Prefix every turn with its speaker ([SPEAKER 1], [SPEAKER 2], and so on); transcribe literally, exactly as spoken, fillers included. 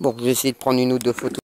[SPEAKER 1] Bon, je vais essayer de prendre une ou deux photos.